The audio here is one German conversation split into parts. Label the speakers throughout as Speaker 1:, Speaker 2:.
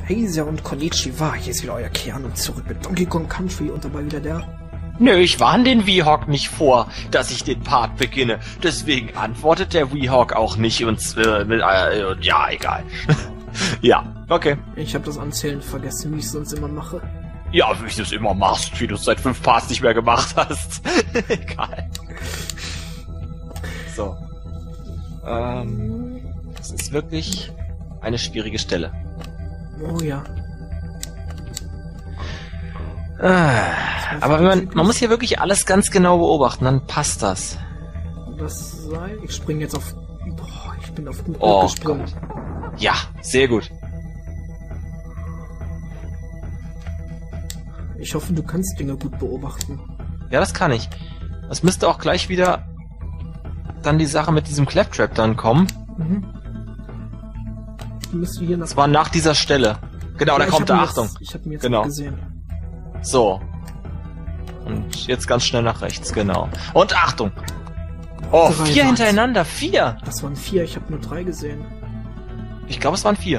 Speaker 1: Hey sehr und Konnichiwa, hier ist wieder euer Keanu zurück mit Donkey Kong Country und dabei wieder der...
Speaker 2: Nö, ich warne den Weehawk nicht vor, dass ich den Part beginne. Deswegen antwortet der Weehawk auch nicht und ja, egal. Ja, okay.
Speaker 1: Ich habe das Anzählen vergessen, wie ich es sonst immer mache.
Speaker 2: Ja, wie ich das immer machst, wie du es seit 5 Parts nicht mehr gemacht hast. Egal. So. Das ist wirklich eine schwierige Stelle.
Speaker 1: Oh ja.
Speaker 2: Aber wenn man muss hier wirklich alles ganz genau beobachten, dann passt das.
Speaker 1: Das sei... Ich springe jetzt auf... Boah, ich bin auf den
Speaker 2: Oh
Speaker 1: gesprungen.
Speaker 2: Gott. Ja, sehr gut.
Speaker 1: Ich hoffe, du kannst Dinge gut beobachten.
Speaker 2: Ja, das kann ich. Es müsste auch gleich wieder dann die Sache mit diesem Claptrap dann kommen.
Speaker 1: Mhm. Müsste hier nach...
Speaker 2: Das war nach dieser Stelle. Genau,
Speaker 1: Ja,
Speaker 2: da kommt er, Achtung.
Speaker 1: Ich habe ihn jetzt
Speaker 2: Genau.
Speaker 1: gesehen.
Speaker 2: So. Und jetzt ganz schnell nach rechts, genau. Und Achtung! Oh,
Speaker 1: 3
Speaker 2: 4
Speaker 1: waren's.
Speaker 2: hintereinander, 4!
Speaker 1: Das waren 4, ich habe nur 3 gesehen.
Speaker 2: Ich glaube, es waren 4.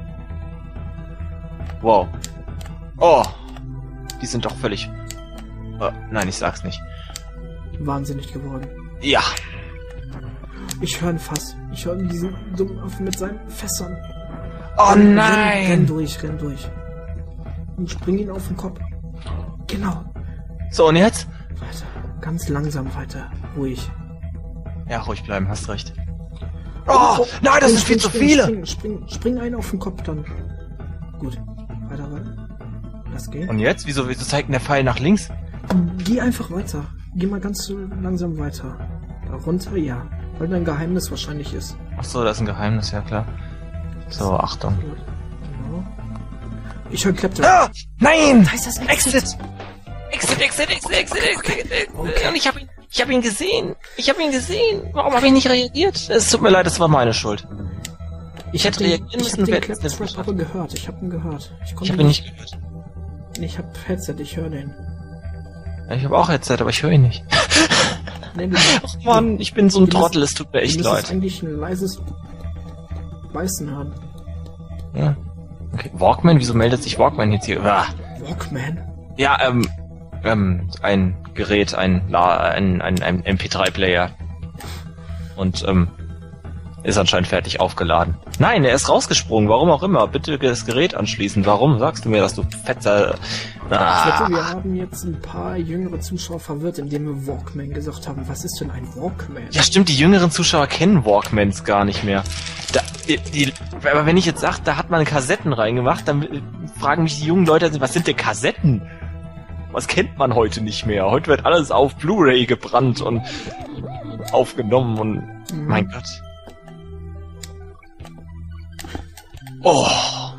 Speaker 2: Wow. Oh. Die sind doch völlig... nein, ich sag's nicht.
Speaker 1: Wahnsinnig geworden.
Speaker 2: Ja.
Speaker 1: Ich höre ein Fass. Ich höre diesen dummen Affen mit seinen Fässern.
Speaker 2: Oh
Speaker 1: Renn
Speaker 2: nein!
Speaker 1: durch, renn durch. Und spring ihn auf den Kopf. Genau.
Speaker 2: So, und jetzt?
Speaker 1: Weiter. Ganz langsam weiter. Ruhig.
Speaker 2: Ja, ruhig bleiben, hast recht. Oh, nein, das sind viel zu viele!
Speaker 1: Spring einen auf den Kopf dann. Gut. Weiter. Das geht.
Speaker 2: Und jetzt? Wieso zeigt denn der Pfeil nach links?
Speaker 1: Geh einfach weiter. Geh mal ganz langsam weiter. Da runter, ja. Weil dein Geheimnis wahrscheinlich ist.
Speaker 2: Ach so, das ist ein Geheimnis, ja klar. So, Achtung.
Speaker 1: Gut. Genau. Ich höre Claptrap.
Speaker 2: Ah, nein!
Speaker 1: Da ist das Exit.
Speaker 2: Exit.
Speaker 1: Okay.
Speaker 2: Und ich hab ihn gesehen. Warum habe ich nicht reagiert? Es tut mir leid, das war meine Schuld. Ich hätte reagieren müssen,
Speaker 1: Ich
Speaker 2: wer
Speaker 1: hab den Claptrap aber gehört. Ich hab ihn gehört.
Speaker 2: Ich habe ihn nicht gehört.
Speaker 1: Ich hab Headset, ich höre den.
Speaker 2: Ja, ich habe auch Headset, aber ich höre ihn nicht.
Speaker 1: Nee, du,
Speaker 2: Ach Mann, ich bin so ein Trottel, es tut mir echt
Speaker 1: du müsstest
Speaker 2: leid.
Speaker 1: eigentlich ein leises Beißen haben.
Speaker 2: Ja. Okay, Walkman? Wieso meldet sich Walkman jetzt hier? Ah.
Speaker 1: Walkman?
Speaker 2: Ja, ein Gerät, ein MP3-Player. Und, ist anscheinend fertig aufgeladen. Nein, er ist rausgesprungen, warum auch immer. Bitte das Gerät anschließen. Warum sagst du mir, dass du fetzer...
Speaker 1: Ich wette, wir haben jetzt ein paar jüngere Zuschauer verwirrt, indem wir Walkman gesagt haben. Was ist denn ein Walkman?
Speaker 2: Ja stimmt, die jüngeren Zuschauer kennen Walkmans gar nicht mehr. Aber wenn ich jetzt sage, da hat man Kassetten reingemacht, dann fragen mich die jungen Leute, was sind denn Kassetten? Was kennt man heute nicht mehr? Heute wird alles auf Blu-ray gebrannt und aufgenommen und... Mein Gott. Oh.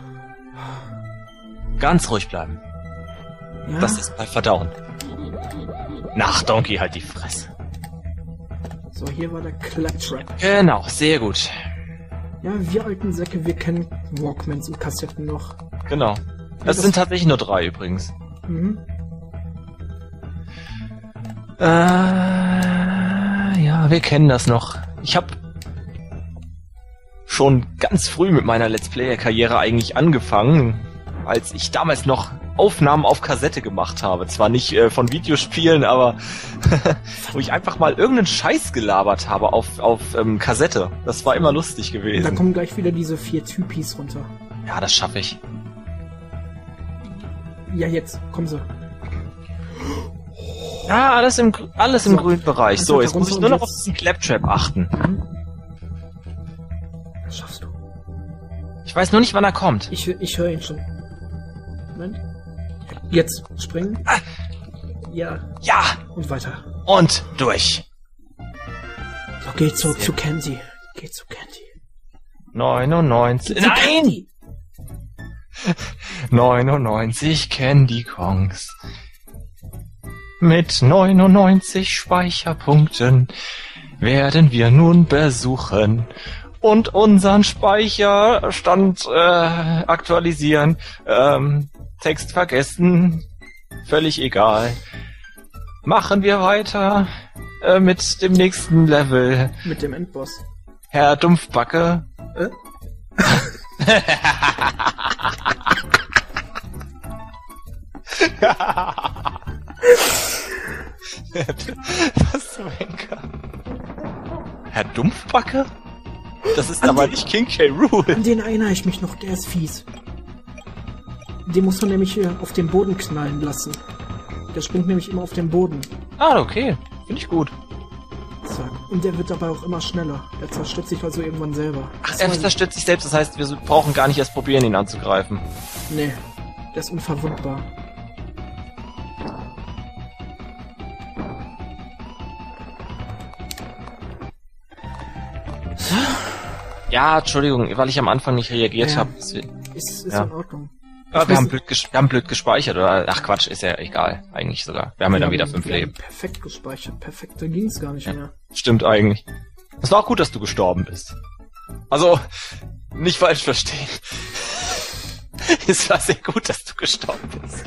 Speaker 2: Ganz ruhig bleiben.
Speaker 1: Ja?
Speaker 2: Das ist bei Verdauen. Nach Donkey halt die Fresse.
Speaker 1: So, hier war der Claptrap.
Speaker 2: Genau, sehr gut.
Speaker 1: Ja, wir alten Säcke, wir kennen Walkmans und Kassetten noch.
Speaker 2: Genau. Das sind tatsächlich nur 3 übrigens.
Speaker 1: Mhm.
Speaker 2: Ja, wir kennen das noch. Ich habe schon ganz früh mit meiner Let's Player-Karriere eigentlich angefangen, als ich damals noch Aufnahmen auf Kassette gemacht habe. Zwar nicht von Videospielen, aber wo ich einfach mal irgendeinen Scheiß gelabert habe auf Kassette. Das war immer lustig
Speaker 1: Da
Speaker 2: gewesen.
Speaker 1: kommen gleich wieder diese 4 Typis runter.
Speaker 2: Ja, das schaffe ich.
Speaker 1: Ja, jetzt, kommen sie.
Speaker 2: Ja, alles im grünen Bereich. So, jetzt muss ich nur noch auf
Speaker 1: jetzt-
Speaker 2: diesen Claptrap achten.
Speaker 1: Mhm. Das schaffst du.
Speaker 2: Ich weiß nur nicht, wann er kommt.
Speaker 1: Ich höre ihn schon. Moment. Jetzt, springen.
Speaker 2: Ah.
Speaker 1: Ja,
Speaker 2: Ja,
Speaker 1: und weiter.
Speaker 2: und durch.
Speaker 1: So, geh zurück zu Candy. Geh zu Candy.
Speaker 2: 99.
Speaker 1: Zu
Speaker 2: Nein!
Speaker 1: Candy.
Speaker 2: 99 Candy Kongs. Mit 99 Speicherpunkten werden wir nun besuchen und unseren Speicherstand aktualisieren. Text vergessen. Völlig egal. Machen wir weiter mit dem nächsten Level.
Speaker 1: Mit dem Endboss.
Speaker 2: Herr Dumpfbacke. Was zum Henker? Herr Dumpfbacke? Das ist aber nicht King K. Rool.
Speaker 1: An den erinnere ich mich noch, der ist fies. Den muss man nämlich hier auf den Boden knallen lassen. Der springt nämlich immer auf den Boden.
Speaker 2: Ah, okay. Finde ich gut.
Speaker 1: So. Und der wird dabei auch immer schneller. Der zerstört sich also irgendwann selber.
Speaker 2: Ach, er zerstört sich selbst, das heißt, wir brauchen gar nicht erst probieren, ihn anzugreifen.
Speaker 1: Nee, der ist unverwundbar.
Speaker 2: Ja, Entschuldigung, weil ich am Anfang nicht reagiert
Speaker 1: Ja.
Speaker 2: habe.
Speaker 1: Ist
Speaker 2: Ja.
Speaker 1: in Ordnung.
Speaker 2: Aber wir haben blöd gespeichert, oder? Ach Quatsch, ist ja egal, eigentlich sogar. Wir haben ja dann wieder 5 Leben.
Speaker 1: Perfekt gespeichert. Perfekter ging's gar nicht mehr.
Speaker 2: Stimmt eigentlich. Es war auch gut, dass du gestorben bist. Also, nicht falsch verstehen. Es war sehr gut, dass du gestorben bist.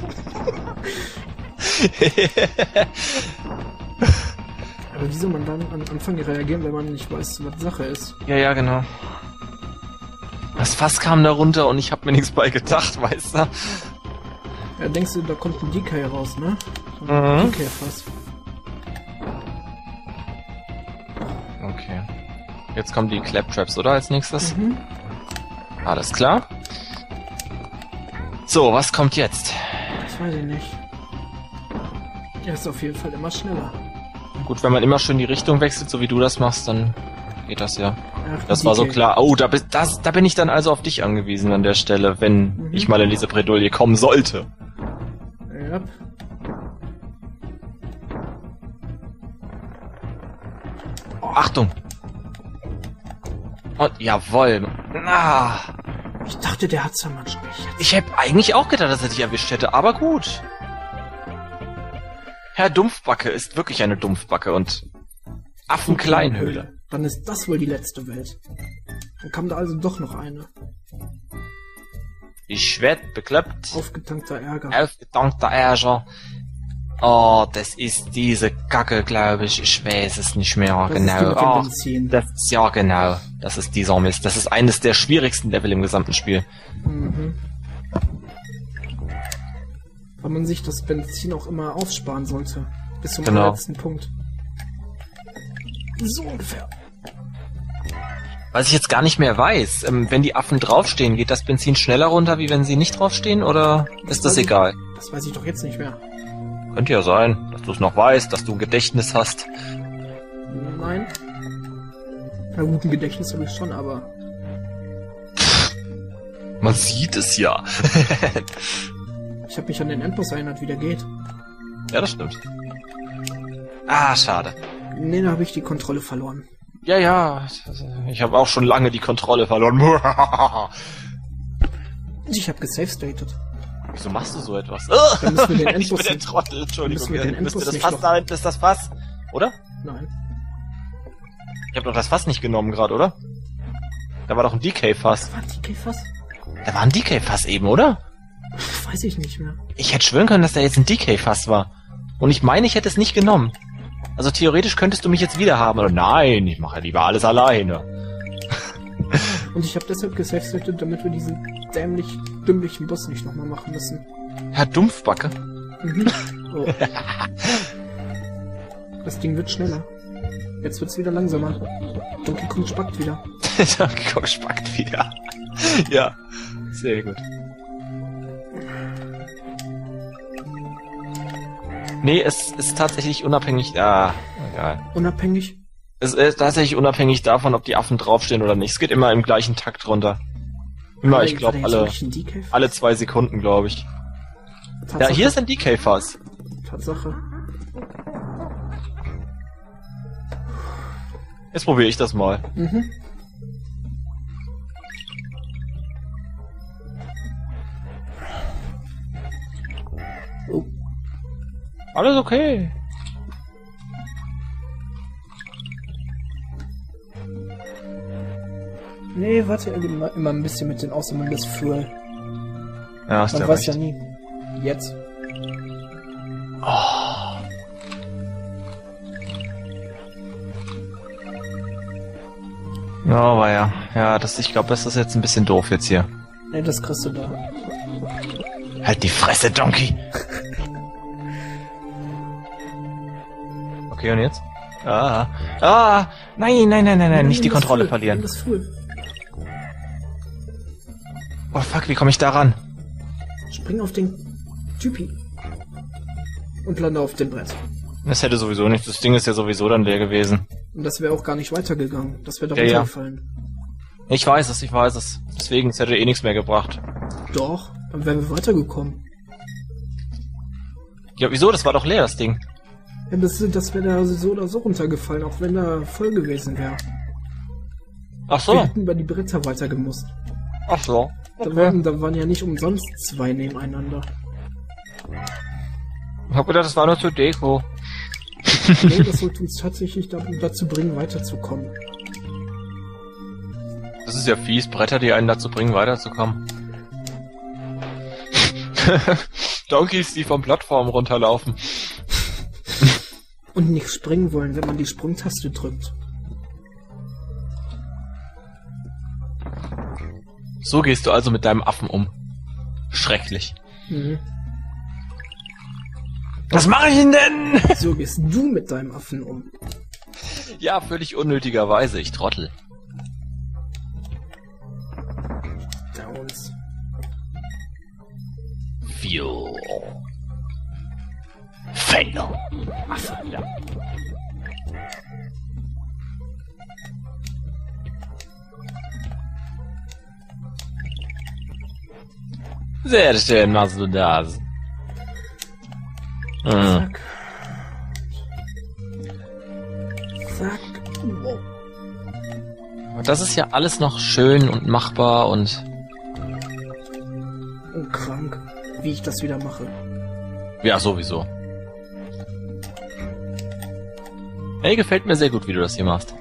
Speaker 1: Aber wie soll man dann am Anfang reagieren, wenn man nicht weiß, was Sache ist?
Speaker 2: Ja, genau. Das Fass kam da runter und ich hab mir nichts bei gedacht, weißt du?
Speaker 1: Ja, denkst du, da kommt ein DK raus, ne? So
Speaker 2: Mhm.
Speaker 1: ein DK-Fass.
Speaker 2: Okay. Jetzt kommen die Claptraps, oder? Als nächstes?
Speaker 1: Mhm.
Speaker 2: Alles klar. So, was kommt jetzt?
Speaker 1: Das weiß ich nicht. Er ist auf jeden Fall immer schneller.
Speaker 2: Gut, wenn man immer schön die Richtung wechselt, so wie du das machst, dann geht das ja.
Speaker 1: Ach,
Speaker 2: Das war so
Speaker 1: DK.
Speaker 2: klar. Oh, da bin ich dann also auf dich angewiesen an der Stelle, wenn ich mal in diese Bredouille kommen sollte.
Speaker 1: Ja.
Speaker 2: Oh, Achtung! Und jawohl. Ah,
Speaker 1: Ich dachte, der hat Zermatsch nicht.
Speaker 2: ich hätte eigentlich auch gedacht, dass er dich erwischt hätte, aber gut. Herr Dumpfbacke ist wirklich eine Dumpfbacke und Affenkleinhöhle.
Speaker 1: Dann ist das wohl die letzte Welt. Dann kam da also doch noch eine.
Speaker 2: Ich werd bekloppt.
Speaker 1: Aufgetankter Ärger.
Speaker 2: Aufgedankter Ärger. Oh, das ist diese Kacke, glaube ich. Ich weiß es nicht mehr
Speaker 1: Das ist die
Speaker 2: genau.
Speaker 1: mit dem
Speaker 2: Oh,
Speaker 1: Benzin.
Speaker 2: das ist ja genau. Das ist dieser Mist. Das ist eines der schwierigsten Level im gesamten Spiel.
Speaker 1: Mhm. Weil man sich das Benzin auch immer aufsparen sollte. Bis zum
Speaker 2: Genau.
Speaker 1: letzten Punkt. So ungefähr.
Speaker 2: Was ich jetzt gar nicht mehr weiß, wenn die Affen draufstehen, geht das Benzin schneller runter, wie wenn sie nicht draufstehen, oder ist das
Speaker 1: weiß ich-
Speaker 2: egal?
Speaker 1: Das weiß ich doch jetzt nicht mehr.
Speaker 2: Könnte ja sein, dass du es noch weißt, dass du ein Gedächtnis hast.
Speaker 1: Nein. Na gut, ein Gedächtnis habe ich schon, aber...
Speaker 2: Man sieht es ja.
Speaker 1: Ich habe mich an den Endboss erinnert, wie der geht.
Speaker 2: Ja, das stimmt. Ah, schade.
Speaker 1: Nee, da habe ich die Kontrolle verloren.
Speaker 2: Ja, ich habe auch schon lange die Kontrolle verloren.
Speaker 1: Ich habe gesavestated.
Speaker 2: Wieso machst du so etwas?
Speaker 1: Dann müssen wir den
Speaker 2: Ich bin
Speaker 1: Endboss
Speaker 2: der
Speaker 1: nicht-
Speaker 2: Trottel, Entschuldigung.
Speaker 1: müssen wir den
Speaker 2: Müsste
Speaker 1: Endboss
Speaker 2: das
Speaker 1: nicht
Speaker 2: Fass
Speaker 1: noch-
Speaker 2: da hinten, ist das Fass? Oder?
Speaker 1: Nein.
Speaker 2: Ich habe doch das Fass nicht genommen gerade, oder? Da war doch ein DK-Fass.
Speaker 1: War ein DK-Fass?
Speaker 2: Da war ein DK-Fass eben, oder?
Speaker 1: Weiß ich nicht mehr.
Speaker 2: Ich hätte schwören können, dass da jetzt ein DK-Fass war. Und ich meine, ich hätte es nicht genommen. Also theoretisch könntest du mich jetzt wieder haben. Oder nein, ich mache lieber alles alleine.
Speaker 1: Und ich habe deshalb gesavestated, damit wir diesen dümmlichen Boss nicht nochmal machen müssen.
Speaker 2: Herr Dumpfbacke.
Speaker 1: Mhm. Oh. Das Ding wird schneller. Jetzt wird's wieder langsamer. Donkey Kong spackt wieder.
Speaker 2: Donkey Kong spackt wieder. Ja, sehr gut. Nee, es ist tatsächlich unabhängig. Ah, egal.
Speaker 1: Unabhängig?
Speaker 2: Es ist tatsächlich unabhängig davon, ob die Affen draufstehen oder nicht. Es geht immer im gleichen Takt runter. Immer, ich glaube, alle 2 Sekunden, glaube ich. Ja, hier ist ein DK-Fass.
Speaker 1: Tatsache.
Speaker 2: Jetzt probiere ich das mal.
Speaker 1: Mhm. Oh.
Speaker 2: Alles okay.
Speaker 1: Nee, warte immer ein bisschen mit den Ausnahmen des Fuel.
Speaker 2: Ja, hast
Speaker 1: Man
Speaker 2: ja
Speaker 1: weiß
Speaker 2: recht.
Speaker 1: ja nie. Jetzt.
Speaker 2: Oh. Ja, aber ja. Ja, ich glaube, das ist jetzt ein bisschen doof jetzt hier.
Speaker 1: Nee, das kriegst du da.
Speaker 2: Halt die Fresse, Donkey! Okay, und jetzt? Nein, nicht die Kontrolle verlieren.
Speaker 1: Das früh.
Speaker 2: Oh fuck, wie komme ich da ran?
Speaker 1: Spring auf den Typi. Und lande auf dem Brett.
Speaker 2: Das hätte sowieso nicht, das Ding ist ja sowieso dann leer gewesen.
Speaker 1: Und das wäre auch gar nicht weitergegangen. Das wäre doch
Speaker 2: Ja, ja.
Speaker 1: runtergefallen.
Speaker 2: Ich weiß es. Deswegen, es hätte eh nichts mehr gebracht.
Speaker 1: Doch, dann wären wir weitergekommen.
Speaker 2: Ja, wieso? Das war doch leer, das Ding.
Speaker 1: Ja, das wäre da so oder so runtergefallen, auch wenn da voll gewesen wäre.
Speaker 2: Ach
Speaker 1: Wir
Speaker 2: so.
Speaker 1: hätten über die Bretter weitergemusst.
Speaker 2: Ach so.
Speaker 1: Da waren ja nicht umsonst 2 nebeneinander.
Speaker 2: Ich hab gedacht, das war nur zur Deko.
Speaker 1: Nee, das sollte uns tatsächlich dazu bringen, weiterzukommen.
Speaker 2: Das ist ja fies, Bretter, die einen dazu bringen, weiterzukommen. Donkeys, die vom Plattform runterlaufen.
Speaker 1: Und nicht springen wollen, wenn man die Sprungtaste drückt.
Speaker 2: So gehst du also mit deinem Affen um. Schrecklich.
Speaker 1: Mhm.
Speaker 2: Was mache ich denn?
Speaker 1: So gehst du mit deinem Affen um.
Speaker 2: Ja, völlig unnötigerweise, ich Trottel.
Speaker 1: Downs.
Speaker 2: Fuel. Fail.
Speaker 1: Affe.
Speaker 2: Ja. Sehr schön machst du das.
Speaker 1: Zack. Zack. Oh.
Speaker 2: Und das ist ja alles noch schön und machbar und
Speaker 1: Krank, wie ich das wieder mache.
Speaker 2: ja, sowieso. Hey, gefällt mir sehr gut, wie du das hier machst.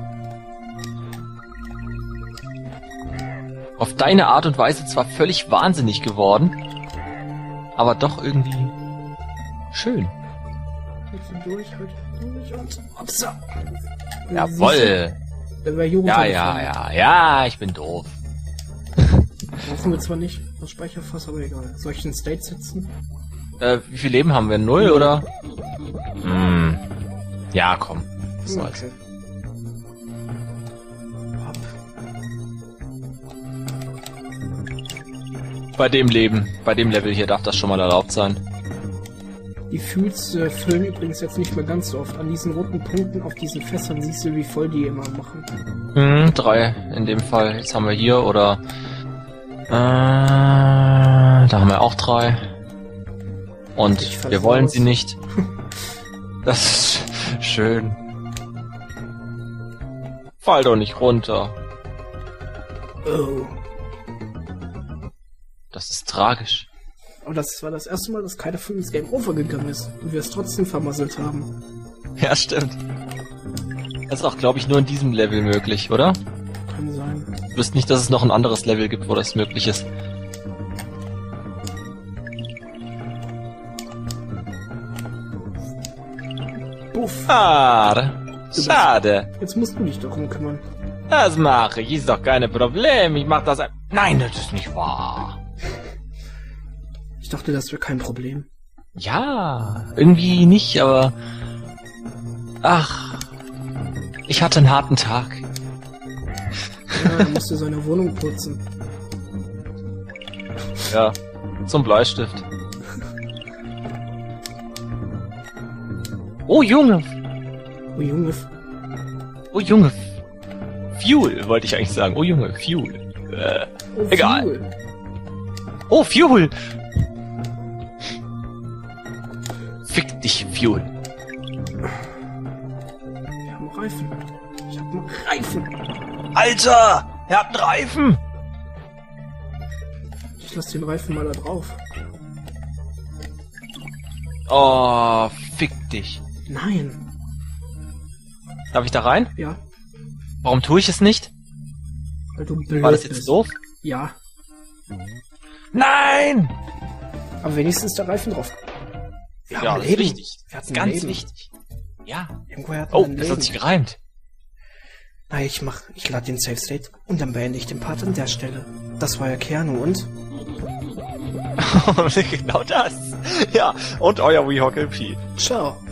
Speaker 2: Auf deine Art und Weise zwar völlig wahnsinnig geworden, aber doch irgendwie schön.
Speaker 1: Halt durch und upsa.
Speaker 2: Jawoll.
Speaker 1: Der war hier
Speaker 2: Ja, ich bin doof.
Speaker 1: Brauchen wir zwar nicht das Speicherfass, aber egal. Soll ich den State setzen?
Speaker 2: Wie viel Leben haben wir? 0 oder? Hm. Ja, komm. Was soll's.
Speaker 1: Okay. Hopp.
Speaker 2: Bei dem Level hier darf das schon mal erlaubt sein.
Speaker 1: Die Fuels füllen übrigens jetzt nicht mehr ganz so oft. An diesen roten Punkten auf diesen Fässern siehst du, wie voll die immer machen.
Speaker 2: 3 in dem Fall. Jetzt haben wir hier oder da haben wir auch 3. Und wir wollen sie nicht. Das ist schön. Fall doch nicht runter.
Speaker 1: Oh.
Speaker 2: Das ist tragisch.
Speaker 1: Aber das war das erste Mal, dass keiner von uns Game Over gegangen ist und wir es trotzdem vermasselt haben.
Speaker 2: Ja, stimmt. Das ist auch, glaube ich, nur in diesem Level möglich, oder?
Speaker 1: Kann sein.
Speaker 2: Du wüsst nicht, dass es noch ein anderes Level gibt, wo das möglich ist.
Speaker 1: Puff.
Speaker 2: Schade.
Speaker 1: Jetzt musst du dich doch kümmern.
Speaker 2: Das mache ich, ist doch keine Problem. Ich mach das Nein, das ist nicht wahr.
Speaker 1: Ich dachte, das wäre kein Problem.
Speaker 2: Ja, irgendwie nicht, aber... Ach, ich hatte einen harten Tag.
Speaker 1: Ja, er musste seine Wohnung putzen.
Speaker 2: Ja, zum Bleistift. Oh Junge,
Speaker 1: Oh Junge.
Speaker 2: oh Junge. Fuel, wollte ich eigentlich sagen. Oh Junge, Fuel.
Speaker 1: Oh,
Speaker 2: Egal.
Speaker 1: Fuel.
Speaker 2: Oh, Fuel. Fick dich, Fuel.
Speaker 1: Wir haben Reifen. Ich hab noch Reifen.
Speaker 2: Alter, er hat einen Reifen.
Speaker 1: Ich lass den Reifen mal da drauf.
Speaker 2: Oh, fick dich.
Speaker 1: Nein.
Speaker 2: Darf ich da rein?
Speaker 1: Ja,
Speaker 2: Warum tue ich es nicht?
Speaker 1: weil du blöd
Speaker 2: War das jetzt
Speaker 1: bist.
Speaker 2: doof?
Speaker 1: Ja,
Speaker 2: Nein!
Speaker 1: aber wenigstens der Reifen drauf. Wir
Speaker 2: Ja,
Speaker 1: haben
Speaker 2: das ist
Speaker 1: Leben.
Speaker 2: wichtig.
Speaker 1: Wir hatten
Speaker 2: Ganz
Speaker 1: Leben.
Speaker 2: wichtig. Ja.
Speaker 1: Irgendwo hatten
Speaker 2: Oh,
Speaker 1: wir ein
Speaker 2: das hat
Speaker 1: Leben.
Speaker 2: sich gereimt.
Speaker 1: Na, ich lade den Save State und dann beende ich den Part an der Stelle. Das war ja Keanu und...
Speaker 2: Genau das. Ja, und euer WeHockLP.
Speaker 1: Ciao.